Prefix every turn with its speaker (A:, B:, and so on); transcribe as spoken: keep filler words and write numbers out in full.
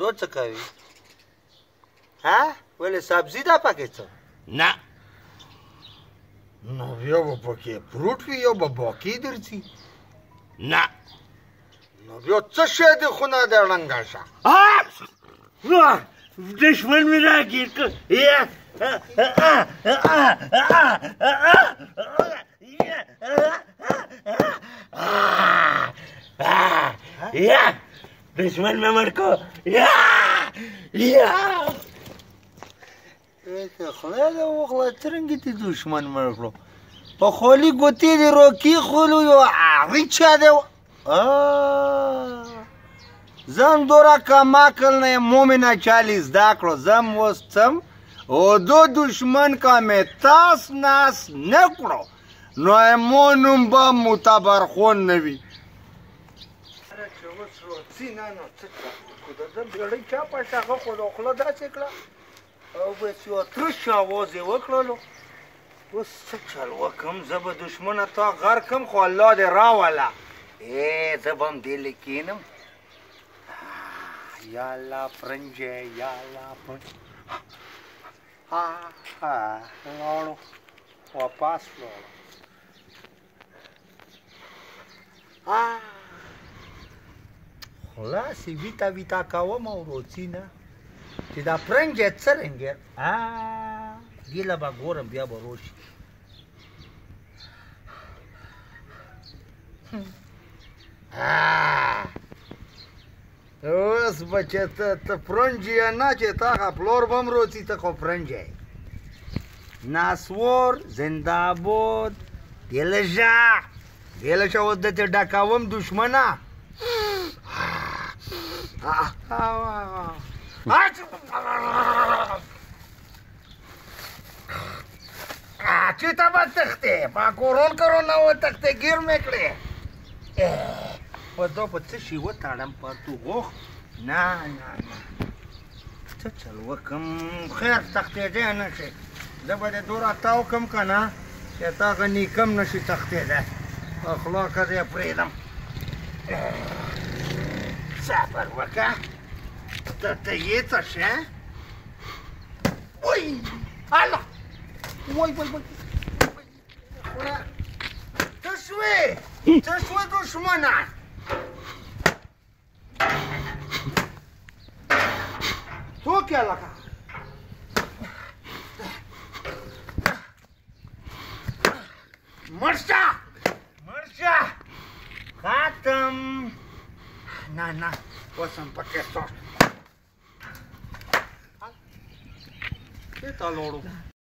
A: دو څه کوي ها ولې سبزي ده پکې څه
B: نه
A: نو یو به پکې فروټ وي یو به باقي درځي
B: نه
A: نو بیا څه شی دی خو نه دی ړنګه شه
B: دشمن مې راګیر کړ یا دشمن مې مړ کړ یا یا
A: خدای دې وکړه څرنګه دې دشمن مړ کړو په خولي ګوتې دې روکي خولو یو هغې چا دی زم دوره کم عقل نه یم مومنه چالي زده کړو زم اوس څم او دو دشمن کا مې تاس ناس نه کړو نو مو نوم به معتبر خون نه وي نه نو څه کړه خو د ده بېړۍ چا پشه هغه خو د خوله داسې کړه او بس یوه ترش اواز یې وکړلو اوس څه چل وکړم زه به دشمنه تا غر کړم خو الله دې راوله ای زه به هم دې له کښېنم یا الله پرنجی یا الله پرنجی لاړو واپس لاړو خلاصې ویته ویته کوم او روڅي نه چې دا پرنجی څرنګه ګیله به ګورم بیا به روشي اوس بچه ته ته پرنجی یې نه چې تا هغه پلور به هم روڅي ته خو پرنجی ناسور زنده‌باد دلشه دلشه اوس درته ډکوم دشمنه چېرته به تښتې په کورون کرون نه وتښتې ګیر مې کړې په دا په څه شي وتړم پرتوغوخ نه نه نه څه چل وکړم خیر تښتېدی نه شي زه به دې دوره تاو کړم که نه چې تا غني کم نه شي تښتېدی په خوله که دې پرېږدم صبر وکړه ته ته یې څه شی وای الله وای وای وای څه شوې څه شوه دشمنه څوک یې لکه مړ شه مړ شه ختم نه نه اوس هم پکې څه چېرته لاړو